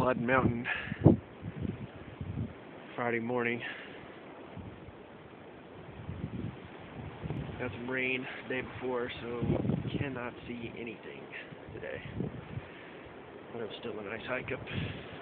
Blood Mountain Friday morning. Got some rain the day before, so cannot see anything today. But it was still a nice hike up.